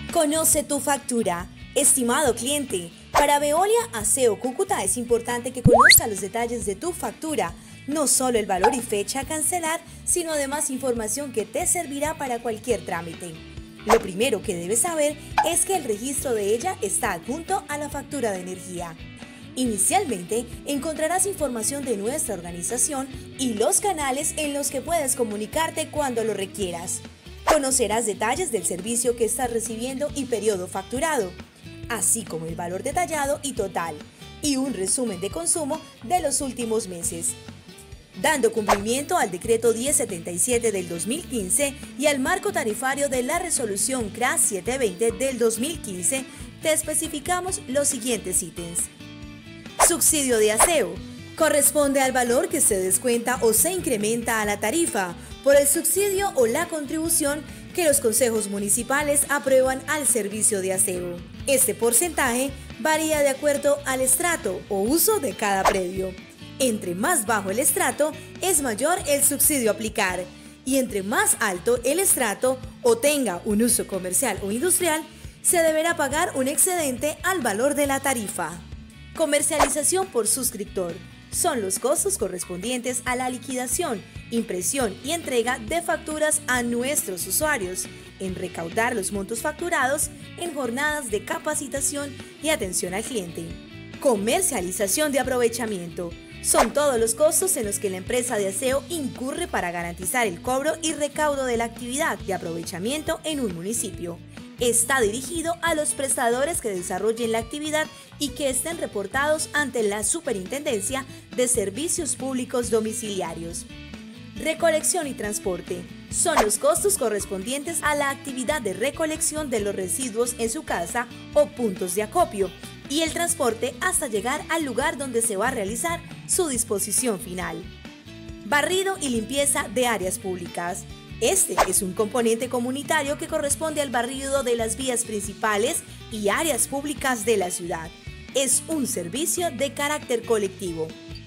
Conoce tu factura. Estimado cliente, para Veolia Aseo Cúcuta es importante que conozca los detalles de tu factura, no solo el valor y fecha a cancelar, sino además información que te servirá para cualquier trámite. Lo primero que debes saber es que el registro de ella está adjunto a la factura de energía. Inicialmente, encontrarás información de nuestra organización y los canales en los que puedes comunicarte cuando lo requieras. Conocerás detalles del servicio que estás recibiendo y periodo facturado, así como el valor detallado y total, y un resumen de consumo de los últimos meses. Dando cumplimiento al Decreto 1077 del 2015 y al marco tarifario de la Resolución CRA 720 del 2015, te especificamos los siguientes ítems. Subsidio de aseo. Corresponde al valor que se descuenta o se incrementa a la tarifa por el subsidio o la contribución que los consejos municipales aprueban al servicio de aseo. Este porcentaje varía de acuerdo al estrato o uso de cada predio. Entre más bajo el estrato, es mayor el subsidio a aplicar, y entre más alto el estrato o tenga un uso comercial o industrial, se deberá pagar un excedente al valor de la tarifa. Comercialización por suscriptor. Son los costos correspondientes a la liquidación, impresión y entrega de facturas a nuestros usuarios, en recaudar los montos facturados en jornadas de capacitación y atención al cliente. Comercialización de aprovechamiento. Son todos los costos en los que la empresa de aseo incurre para garantizar el cobro y recaudo de la actividad de aprovechamiento en un municipio. Está dirigido a los prestadores que desarrollen la actividad y que estén reportados ante la Superintendencia de Servicios Públicos Domiciliarios. Recolección y transporte. Son los costos correspondientes a la actividad de recolección de los residuos en su casa o puntos de acopio y el transporte hasta llegar al lugar donde se va a realizar su disposición final. Barrido y limpieza de áreas públicas. Este es un componente comunitario que corresponde al barrido de las vías principales y áreas públicas de la ciudad. Es un servicio de carácter colectivo.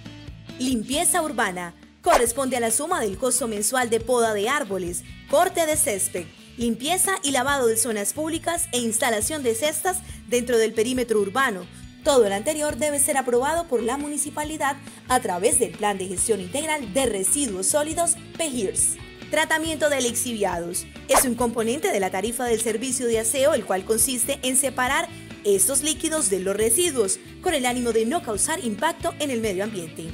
Limpieza urbana. Corresponde a la suma del costo mensual de poda de árboles, corte de césped, limpieza y lavado de zonas públicas e instalación de cestas dentro del perímetro urbano. Todo lo anterior debe ser aprobado por la municipalidad a través del Plan de Gestión Integral de Residuos Sólidos (PGIRS). Tratamiento de lixiviados. Es un componente de la tarifa del servicio de aseo, el cual consiste en separar estos líquidos de los residuos, con el ánimo de no causar impacto en el medio ambiente.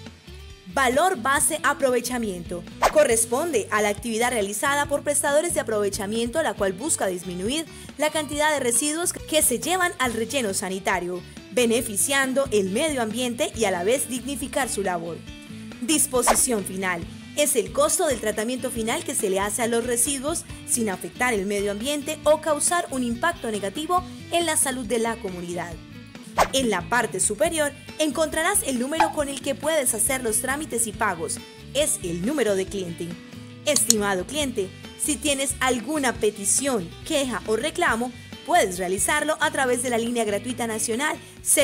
Valor base aprovechamiento. Corresponde a la actividad realizada por prestadores de aprovechamiento, la cual busca disminuir la cantidad de residuos que se llevan al relleno sanitario, beneficiando el medio ambiente y a la vez dignificar su labor. Disposición final. Es el costo del tratamiento final que se le hace a los residuos sin afectar el medio ambiente o causar un impacto negativo en la salud de la comunidad. En la parte superior encontrarás el número con el que puedes hacer los trámites y pagos. Es el número de cliente. Estimado cliente, si tienes alguna petición, queja o reclamo, puedes realizarlo a través de la línea gratuita nacional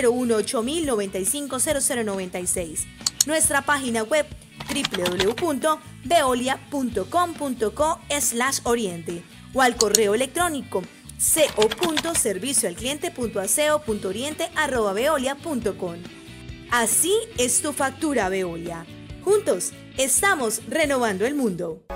018 95 0096. Nuestra página web www.veolia.com.co/oriente o al correo electrónico co.servicioalcliente.aseo.oriente@veolia.com. Así es tu factura, Veolia. Juntos estamos renovando el mundo.